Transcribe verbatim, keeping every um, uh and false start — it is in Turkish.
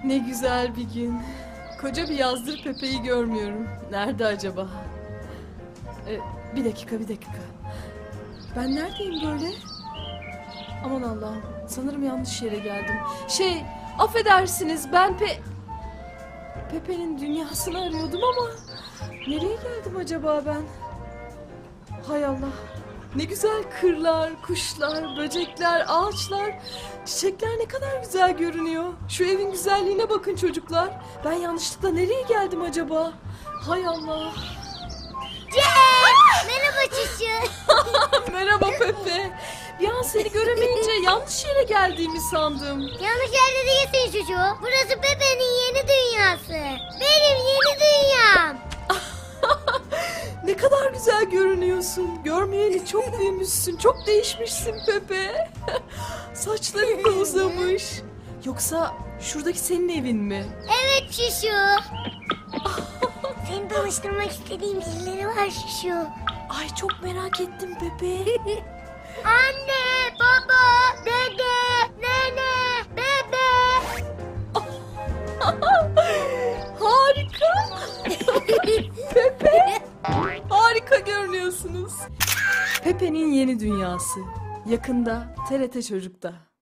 Ne güzel bir gün. Koca bir yazdır Pepe'yi görmüyorum. Nerede acaba? Ee, bir dakika, bir dakika. Ben neredeyim böyle? Aman Allah'ım. Sanırım yanlış yere geldim. Şey, affedersiniz ben Pe... Pepe'nin dünyasını arıyordum ama... Nereye geldim acaba ben? Hay Allah. Ne güzel kırlar, kuşlar, böcekler, ağaçlar, çiçekler ne kadar güzel görünüyor. Şu evin güzelliğine bakın çocuklar. Ben yanlışlıkla nereye geldim acaba? Hay Allah. Cem! Merhaba Çişi. Merhaba Pepe. Bir an seni göremeyince yanlış yere geldiğimi sandım. Yanlış yerde değilsin Şuşu. Burası Pepe'nin yeni dünyası. Benim yeni dünyam. Ne kadar güzel görünüyorsun. Görmeyeli çok büyümüşsün, çok değişmişsin Pepe. Saçların da uzamış. Yoksa şuradaki senin evin mi? Evet Şuşu. Seni tanıştırmak istediğim birileri var Şuşu. Ay çok merak ettim Pepe. Anne, baba, dede, nene, bebe. Harika. Pepe. Harika görünüyorsunuz. Pepe'nin yeni dünyası. Yakında T R T Çocuk'ta.